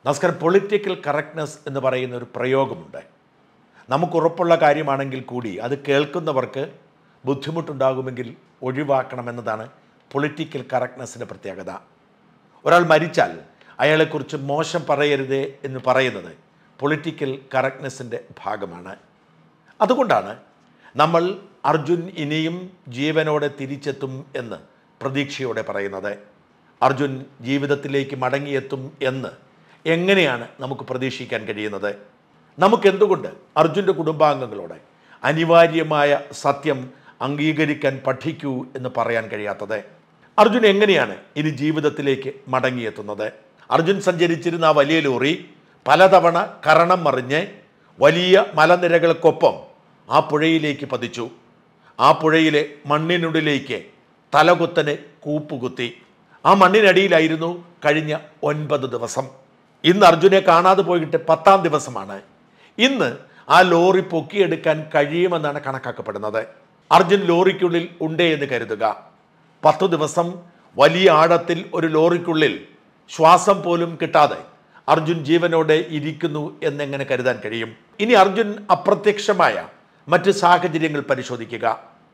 നമസ്കാരം. Political correctness എന്ന് പറയുന്ന ഒരു പ്രയോഗമുണ്ട്. നമുക്കുറപ്പുള്ള കാര്യമാണെങ്കിൽ കൂടി അത് കേൾക്കുന്നവർക്ക് ബുദ്ധിമുട്ടുണ്ടാകുമെങ്കിൽ ഒഴിവാക്കണമെന്നതാണ് പൊളിറ്റിക്കൽ കറക്റ്റ്നെസ്സിൻ്റെ പ്രത്യേകത. ഒരാൾ മരിച്ചാൽ അയാളെക്കുറിച്ച് മോശം പറയരുതേ എന്ന് പറയുന്നത് പൊളിറ്റിക്കൽ കറക്റ്റ്നെസ്സിൻ്റെ ഭാഗമാണ്. അതുകൊണ്ടാണ് നമ്മൾ അർജുൻ ഇനിയും ജീവനോടെ തിരിച്ചെത്തും എന്ന് പ്രതീക്ഷയോടെ പറയുന്നത്. അർജുൻ ജീവിതത്തിലേക്ക് മടങ്ങിയെത്തും എന്ന് എങ്ങനെയാണ് നമുക്ക് പ്രതീക്ഷിക്കാൻ കഴിയുന്നത്? നമുക്കെന്തുകൊണ്ട് അർജുൻ്റെ കുടുംബാംഗങ്ങളോട് അനിവാര്യമായ സത്യം അംഗീകരിക്കാൻ പഠിക്കൂ എന്ന് പറയാൻ കഴിയാത്തത്? അർജുൻ എങ്ങനെയാണ് ഇനി ജീവിതത്തിലേക്ക് മടങ്ങിയെത്തുന്നത്? അർജുൻ സഞ്ചരിച്ചിരുന്ന ആ വലിയ ലോറി പലതവണ കരണം മറിഞ്ഞ് വലിയ മലനിരകൾക്കൊപ്പം ആ പുഴയിലേക്ക് പതിച്ചു. ആ പുഴയിലെ മണ്ണിനുള്ളിലേക്ക് തലകുത്തനെ കൂപ്പുകുത്തി. ആ മണ്ണിനടിയിലായിരുന്നു കഴിഞ്ഞ 9 ദിവസം. ഇന്ന് അർജുനെ കാണാതെ പോയിട്ട് 10ാം ദിവസമാണ്. ഇന്ന് ആ ലോറി പൊക്കിയെടുക്കാൻ കഴിയുമെന്നാണ് കണക്കാക്കപ്പെടുന്നത്. അർജുൻ ലോറിക്കുള്ളിൽ ഉണ്ടേ എന്ന് കരുതുക. 10 ദിവസം വലിയ ആഴത്തിൽ ഒരു ലോറിക്കുള്ളിൽ ശ്വാസം പോലും കിട്ടാതെ അർജുൻ ജീവനോടെ ഇരിക്കുന്നു എന്നെങ്ങനെ കരുതാൻ കഴിയും? ഇനി അർജുൻ അപ്രത്യക്ഷമായ മറ്റ് സാഹചര്യങ്ങൾ പരിശോധിക്കുക.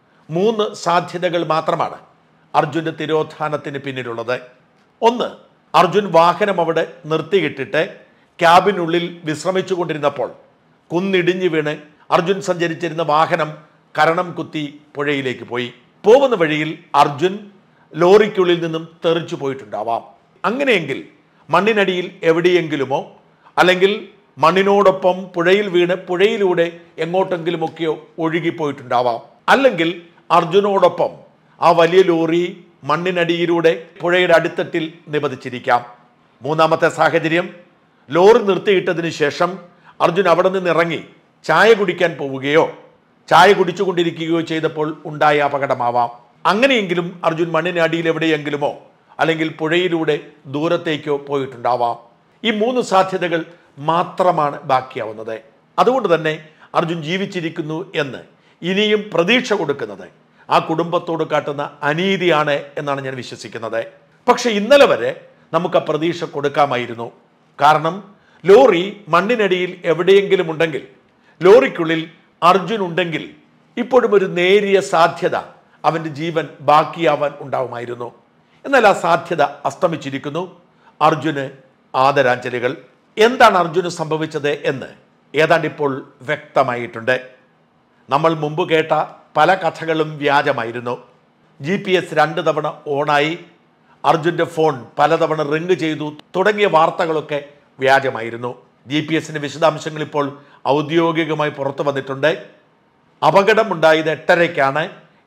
3 സാധ്യതകൾ മാത്രമാണ് അർജുൻ്റെ തിരോധാനത്തിന് പിന്നിലുള്ളത്. ഒന്ന്, അർജുൻ വാഹനം അവിടെ നിർത്തിയിട്ടിട്ട് ക്യാബിനുള്ളിൽ വിശ്രമിച്ചു കൊണ്ടിരുന്നപ്പോൾ കുന്നിടിഞ്ഞു വീണ് അർജുൻ സഞ്ചരിച്ചിരുന്ന വാഹനം കരണം കുത്തി പുഴയിലേക്ക് പോയി. പോകുന്ന വഴിയിൽ അർജുൻ ലോറിക്കുള്ളിൽ നിന്നും തെറിച്ചു പോയിട്ടുണ്ടാവാം. അങ്ങനെയെങ്കിൽ മണ്ണിനടിയിൽ എവിടെയെങ്കിലുമോ അല്ലെങ്കിൽ മണ്ണിനോടൊപ്പം പുഴയിൽ വീണ് പുഴയിലൂടെ എങ്ങോട്ടെങ്കിലുമൊക്കെയോ ഒഴുകിപ്പോയിട്ടുണ്ടാവാം. അല്ലെങ്കിൽ അർജുനോടൊപ്പം ആ വലിയ ലോറി മണ്ണിനടിയിലൂടെ പുഴയുടെ അടിത്തട്ടിൽ നിപതിച്ചിരിക്കാം. 3ാമത്തെ സാഹചര്യം, ലോറി നിർത്തിയിട്ടതിന് ശേഷം അർജുൻ അവിടെ നിന്ന് ഇറങ്ങി ചായ കുടിക്കാൻ പോവുകയോ ചായ കുടിച്ചുകൊണ്ടിരിക്കുകയോ ചെയ്തപ്പോൾ ഉണ്ടായ അപകടമാവാം. അങ്ങനെയെങ്കിലും അർജുൻ മണ്ണിനടിയിൽ എവിടെയെങ്കിലുമോ അല്ലെങ്കിൽ പുഴയിലൂടെ ദൂരത്തേക്കോ പോയിട്ടുണ്ടാവാം. ഈ 3 സാധ്യതകൾ മാത്രമാണ് ബാക്കിയാവുന്നത്. അതുകൊണ്ട് തന്നെ അർജുൻ ജീവിച്ചിരിക്കുന്നു എന്ന് ഇനിയും പ്രതീക്ഷ കൊടുക്കുന്നത് ആ കുടുംബത്തോട് കാട്ടുന്ന അനീതിയാണ് എന്നാണ് ഞാൻ വിശ്വസിക്കുന്നത്. പക്ഷെ ഇന്നലെ വരെ നമുക്ക് ആ പ്രതീക്ഷ കൊടുക്കാമായിരുന്നു. കാരണം ലോറി മണ്ണിനടിയിൽ എവിടെയെങ്കിലും ഉണ്ടെങ്കിൽ, ലോറിക്കുള്ളിൽ അർജുൻ ഉണ്ടെങ്കിൽ ഇപ്പോഴും ഒരു നേരിയ സാധ്യത അവൻ്റെ ജീവൻ ബാക്കിയാവാൻ ഉണ്ടാവുമായിരുന്നു. എന്നാൽ ആ സാധ്യത അസ്തമിച്ചിരിക്കുന്നു. അർജുന് ആദരാഞ്ജലികൾ. എന്താണ് അർജുന് സംഭവിച്ചത് എന്ന് ഏതാണ്ട് ഇപ്പോൾ വ്യക്തമായിട്ടുണ്ട്. നമ്മൾ മുമ്പ് കേട്ട പല കഥകളും വ്യാജമായിരുന്നു. GPS 2 തവണ ഓണായി, അർജുൻ്റെ ഫോൺ പലതവണ റിങ് ചെയ്തു തുടങ്ങിയ വാർത്തകളൊക്കെ വ്യാജമായിരുന്നു. GPS-ന്റെ വിശദാംശങ്ങൾ ഇപ്പോൾ ഔദ്യോഗികമായി പുറത്തു വന്നിട്ടുണ്ട്. അപകടമുണ്ടായത് 8:30-ക്കാണ്.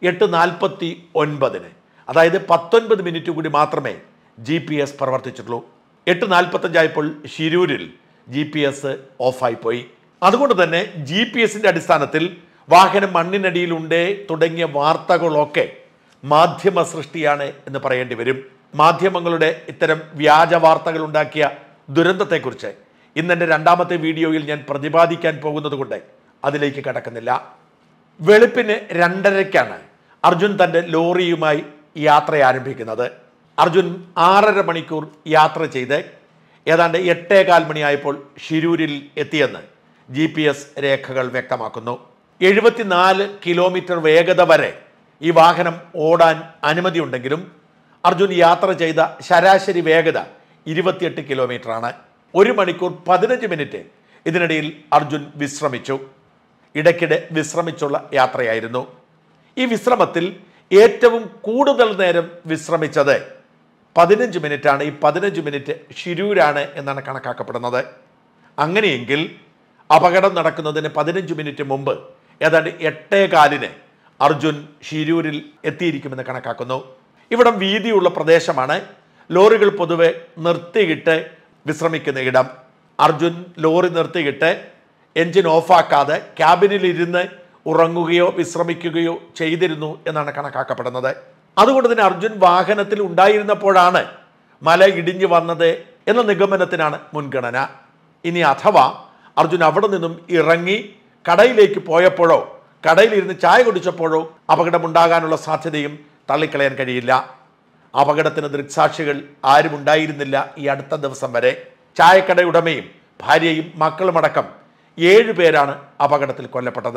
8:49, അതായത് 19 മിനിറ്റ് കൂടി മാത്രമേ GPS പ്രവർത്തിച്ചിട്ടുള്ളൂ. 8:45 ശിരൂരിൽ GPS ഓഫായി പോയി. അതുകൊണ്ട് തന്നെ GPS-ന്റെ അടിസ്ഥാനത്തിൽ വാഹനം മണ്ണിനടിയിലുണ്ടേ തുടങ്ങിയ വാർത്തകളൊക്കെ മാധ്യമ സൃഷ്ടിയാണ് എന്ന് പറയേണ്ടി വരും. മാധ്യമങ്ങളുടെ ഇത്തരം വ്യാജ വാർത്തകൾ ഉണ്ടാക്കിയ ദുരന്തത്തെക്കുറിച്ച് ഇന്നെൻ്റെ 2ാമത്തെ വീഡിയോയിൽ ഞാൻ പ്രതിപാദിക്കാൻ പോകുന്നത് കൊണ്ട് അതിലേക്ക് കടക്കുന്നില്ല. വെളുപ്പിന് 2:30-ക്കാണ് അർജുൻ തൻ്റെ ലോറിയുമായി യാത്ര ആരംഭിക്കുന്നത്. അർജുൻ 6.5 മണിക്കൂർ യാത്ര ചെയ്ത് ഏതാണ്ട് 8:15 മണിയായപ്പോൾ ശിരൂരിൽ എത്തിയെന്ന് GPS രേഖകൾ വ്യക്തമാക്കുന്നു. 74 കിലോമീറ്റർ വേഗത വരെ ഈ വാഹനം ഓടാൻ അനുമതിയുണ്ടെങ്കിലും അർജുൻ യാത്ര ചെയ്ത ശരാശരി വേഗത 28 കിലോമീറ്ററാണ്. 1 മണിക്കൂർ 15 മിനിറ്റ് ഇതിനിടയിൽ അർജുൻ വിശ്രമിച്ചു. ഇടയ്ക്കിടെ വിശ്രമിച്ചുള്ള യാത്രയായിരുന്നു. ഈ വിശ്രമത്തിൽ ഏറ്റവും കൂടുതൽ നേരം വിശ്രമിച്ചത് 15 മിനിറ്റാണ്. ഈ 15 മിനിറ്റ് ശിരൂരാണ് എന്നാണ് കണക്കാക്കപ്പെടുന്നത്. അങ്ങനെയെങ്കിൽ അപകടം നടക്കുന്നതിന് 15 മിനിറ്റ് മുമ്പ് ഏതാണ്ട് 8:15 അർജുൻ ശിരൂരിൽ എത്തിയിരിക്കുമെന്ന് കണക്കാക്കുന്നു. ഇവിടം വീതിയുള്ള പ്രദേശമാണ്. ലോറികൾ പൊതുവെ നിർത്തിയിട്ട് വിശ്രമിക്കുന്ന ഇടം. അർജുൻ ലോറി നിർത്തിയിട്ട് എൻജിൻ ഓഫാക്കാതെ ക്യാബിനിലിരുന്ന് ഉറങ്ങുകയോ വിശ്രമിക്കുകയോ ചെയ്തിരുന്നു എന്നാണ് കണക്കാക്കപ്പെടുന്നത്. അതുകൊണ്ട് തന്നെ അർജുൻ വാഹനത്തിൽ ഉണ്ടായിരുന്നപ്പോഴാണ് മല ഇടിഞ്ഞു വന്നത് എന്ന നിഗമനത്തിനാണ് മുൻഗണന. ഇനി അഥവാ അർജുൻ അവിടെ നിന്നും ഇറങ്ങി കടയിലേക്ക് പോയപ്പോഴോ കടയിലിരുന്ന് ചായ കുടിച്ചപ്പോഴോ അപകടമുണ്ടാകാനുള്ള സാധ്യതയും തള്ളിക്കളയാൻ കഴിയില്ല. അപകടത്തിന് ദൃക്സാക്ഷികൾ ആരും ഉണ്ടായിരുന്നില്ല ഈ അടുത്ത ദിവസം വരെ. ചായക്കട ഉടമയും ഭാര്യയും മക്കളുമടക്കം 7 പേരാണ് അപകടത്തിൽ കൊല്ലപ്പെട്ടത്.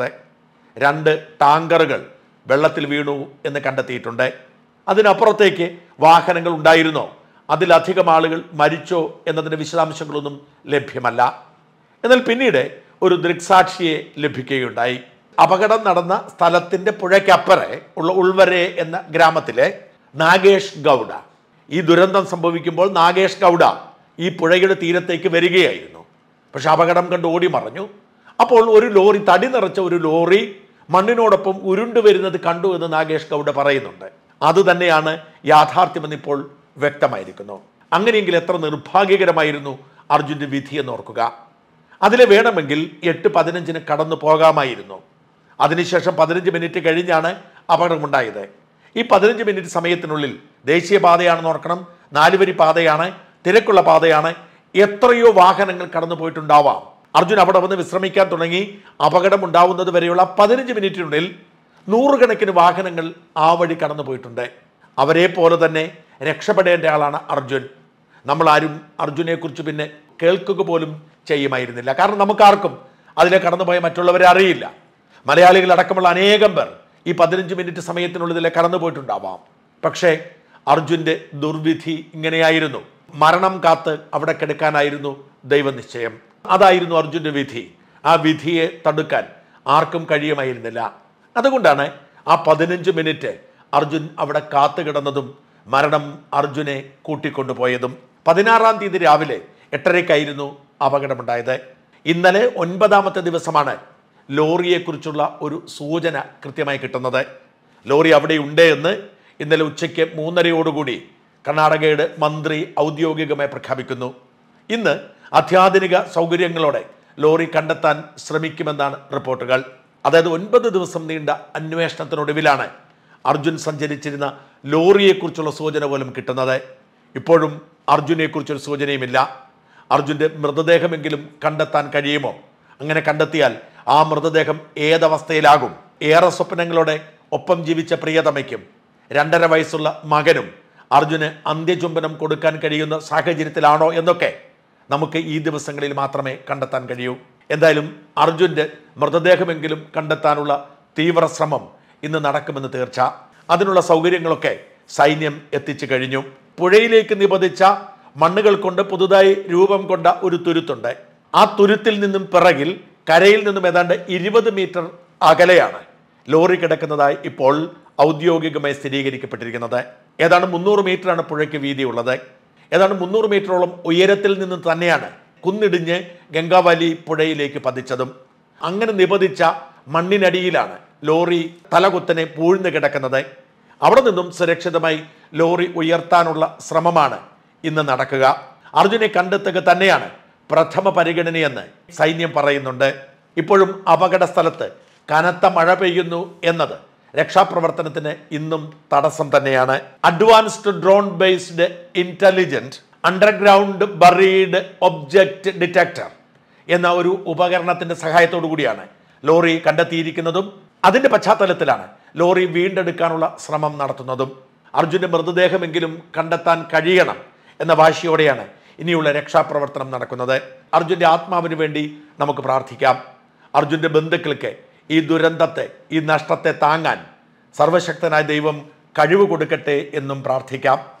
2 ടാങ്കറുകൾ വെള്ളത്തിൽ വീണു എന്ന് കണ്ടെത്തിയിട്ടുണ്ട്. അതിനപ്പുറത്തേക്ക് വാഹനങ്ങൾ ഉണ്ടായിരുന്നോ, അതിലധികം ആളുകൾ മരിച്ചോ എന്നതിൻ്റെ വിശദാംശങ്ങളൊന്നും ലഭ്യമല്ല. എന്നാൽ പിന്നീട് ഒരു ദൃക്സാക്ഷിയെ ലഭിക്കുകയുണ്ടായി. അപകടം നടന്ന സ്ഥലത്തിൻ്റെ പുഴയ്ക്കപ്പുറേ ഉള്ള ഉൾവരെ എന്ന ഗ്രാമത്തിലെ നാഗേഷ് ഗൗഡ. ഈ ദുരന്തം സംഭവിക്കുമ്പോൾ നാഗേഷ് ഗൗഡ ഈ പുഴയുടെ തീരത്തേക്ക് വരികയായിരുന്നു. പക്ഷെ അപകടം കണ്ട് ഓടി മറഞ്ഞു. അപ്പോൾ ഒരു ലോറി, തടി നിറച്ച ഒരു ലോറി മണ്ണിനോടൊപ്പം ഉരുണ്ടു വരുന്നത് കണ്ടു എന്ന് നാഗേഷ് ഗൗഡ പറയുന്നുണ്ട്. അതുതന്നെയാണ് യാഥാർത്ഥ്യമെന്ന് ഇപ്പോൾ വ്യക്തമായിരിക്കുന്നു. അങ്ങനെയെങ്കിൽ എത്ര നിർഭാഗ്യകരമായിരുന്നു അർജുൻ്റെ വിധി എന്ന് ഓർക്കുക. അതിലെ വേണമെങ്കിൽ 8:15 കടന്നു പോകാമായിരുന്നു. അതിനുശേഷം 15 മിനിറ്റ് കഴിഞ്ഞാണ് അപകടമുണ്ടായത്. ഈ 15 മിനിറ്റ് സമയത്തിനുള്ളിൽ ദേശീയപാതയാണെന്ന് ഓർക്കണം, 4 വരി പാതയാണ്, തിരക്കുള്ള പാതയാണ്, എത്രയോ വാഹനങ്ങൾ കടന്നു പോയിട്ടുണ്ടാവാം. അർജുൻ അവിടെ വന്ന് വിശ്രമിക്കാൻ തുടങ്ങി അപകടം ഉണ്ടാവുന്നത് വരെയുള്ള 15 മിനിറ്റിനുള്ളിൽ 100 കണക്കിന് വാഹനങ്ങൾ ആ വഴി കടന്നു പോയിട്ടുണ്ട്. അവരെ പോലെ തന്നെ രക്ഷപ്പെടേണ്ട ആളാണ് അർജുൻ. നമ്മളാരും അർജുനെക്കുറിച്ച് പിന്നെ കേൾക്കുക പോലും ചെയ്യുമായിരുന്നില്ല. കാരണം നമുക്കാർക്കും അതിലെ കടന്നുപോയ മറ്റുള്ളവരെ അറിയില്ല. മലയാളികൾ അടക്കമുള്ള അനേകം പേർ ഈ 15 മിനിറ്റ് സമയത്തിനുള്ളിൽ കടന്നു പോയിട്ടുണ്ടാവാം. പക്ഷേ അർജുൻ്റെ ദുർവിധി ഇങ്ങനെയായിരുന്നു. മരണം കാത്ത് അവിടെ കിടക്കാനായിരുന്നു ദൈവനിശ്ചയം. അതായിരുന്നു അർജുൻ്റെ വിധി. ആ വിധിയെ തടുക്കാൻ ആർക്കും കഴിയുമായിരുന്നില്ല. അതുകൊണ്ടാണ് ആ 15 മിനിറ്റ് അർജുൻ അവിടെ കാത്തു കിടന്നതും മരണം അർജുനെ കൂട്ടിക്കൊണ്ടുപോയതും. 16-ാം തീയതി രാവിലെ 8:30-ക്കായിരുന്നു അപകടമുണ്ടായത്. ഇന്നലെ 9ാമത്തെ ദിവസമാണ് ലോറിയെക്കുറിച്ചുള്ള ഒരു സൂചന കൃത്യമായി കിട്ടുന്നത്. ലോറി അവിടെ ഉണ്ട് എന്ന് ഇന്നലെ ഉച്ചയ്ക്ക് 3:30 കർണാടകയുടെ മന്ത്രി ഔദ്യോഗികമായി പ്രഖ്യാപിക്കുന്നു. ഇന്ന് അത്യാധുനിക സൗകര്യങ്ങളോടെ ലോറി കണ്ടെത്താൻ ശ്രമിക്കുമെന്നാണ് റിപ്പോർട്ടുകൾ. അതായത് 9 ദിവസം നീണ്ട അന്വേഷണത്തിനൊടുവിലാണ് അർജുൻ സഞ്ചരിച്ചിരുന്ന ലോറിയെക്കുറിച്ചുള്ള സൂചന പോലും കിട്ടുന്നത്. ഇപ്പോഴും അർജുനെക്കുറിച്ചൊരു സൂചനയുമില്ല. അർജുൻ്റെ മൃതദേഹമെങ്കിലും കണ്ടെത്താൻ കഴിയുമോ? അങ്ങനെ കണ്ടെത്തിയാൽ ആ മൃതദേഹം ഏതവസ്ഥയിലാകും? ഏറെ സ്വപ്നങ്ങളോടെ ഒപ്പം ജീവിച്ച പ്രിയതമയ്ക്കും 2.5 വയസ്സുള്ള മകനും അർജുന് അന്ത്യചുംബനം കൊടുക്കാൻ കഴിയുന്ന സാഹചര്യത്തിലാണോ എന്നൊക്കെ നമുക്ക് ഈ ദിവസങ്ങളിൽ മാത്രമേ കണ്ടെത്താൻ കഴിയൂ. എന്തായാലും അർജുൻ്റെ മൃതദേഹമെങ്കിലും കണ്ടെത്താനുള്ള തീവ്ര ശ്രമം ഇന്ന് നടക്കുമെന്ന് തീർച്ച. അതിനുള്ള സൗകര്യങ്ങളൊക്കെ സൈന്യം എത്തിച്ചു കഴിഞ്ഞു. പുഴയിലേക്ക് നിപതിച്ച മണ്ണുകൾ കൊണ്ട് പുതുതായി രൂപം കൊണ്ട ഒരു തുരുത്തുണ്ട്. ആ തുരുത്തിൽ നിന്നും പിറകിൽ കരയിൽ നിന്നും ഏതാണ്ട് 20 മീറ്റർ അകലെയാണ് ലോറി കിടക്കുന്നതായി ഇപ്പോൾ ഔദ്യോഗികമായി സ്ഥിരീകരിക്കപ്പെട്ടിരിക്കുന്നത്. ഏതാണ്ട് 300 മീറ്ററാണ് പുഴയ്ക്ക് വീതിയുള്ളത്. ഏതാണ്ട് 300 മീറ്ററോളം ഉയരത്തിൽ നിന്നും തന്നെയാണ് കുന്നിടിഞ്ഞ് ഗംഗാവലി പുഴയിലേക്ക് പതിച്ചതും. അങ്ങനെ നിപതിച്ച മണ്ണിനടിയിലാണ് ലോറി തലകുത്തനെ പൂഴ്ന്നു കിടക്കുന്നത്. അവിടെ നിന്നും സുരക്ഷിതമായി ലോറി ഉയർത്താനുള്ള ശ്രമമാണ് ഇന്ന് നടക്കുക. അർജുനെ കണ്ടെത്തുക തന്നെയാണ് പ്രഥമ പരിഗണനയെന്ന് സൈന്യം പറയുന്നുണ്ട്. ഇപ്പോഴും അപകട സ്ഥലത്ത് കനത്ത മഴ പെയ്യുന്നു എന്നത് രക്ഷാപ്രവർത്തനത്തിന് ഇന്നും തടസ്സം തന്നെയാണ്. Advanced drone based intelligent underground buried object detector എന്ന ഒരു ഉപകരണത്തിന്റെ സഹായത്തോടു കൂടിയാണ് ലോറി കണ്ടെത്തിയിരിക്കുന്നതും അതിന്റെ പശ്ചാത്തലത്തിലാണ് ലോറി വീണ്ടെടുക്കാനുള്ള ശ്രമം നടത്തുന്നതും. അർജുന്റെ മൃതദേഹമെങ്കിലും കണ്ടെത്താൻ കഴിയണം എന്ന വാശിയോടെയാണ് ഇനിയുള്ള രക്ഷാപ്രവർത്തനം നടക്കുന്നത്. അർജുന്റെ ആത്മാവിന് വേണ്ടി നമുക്ക് പ്രാർത്ഥിക്കാം. അർജുന്റെ ബന്ധുക്കൾക്ക് ഈ ദുരന്തത്തെ, ഈ നഷ്ടത്തെ താങ്ങാൻ സർവശക്തനായ ദൈവം കഴിവ് കൊടുക്കട്ടെ എന്നും പ്രാർത്ഥിക്കാം.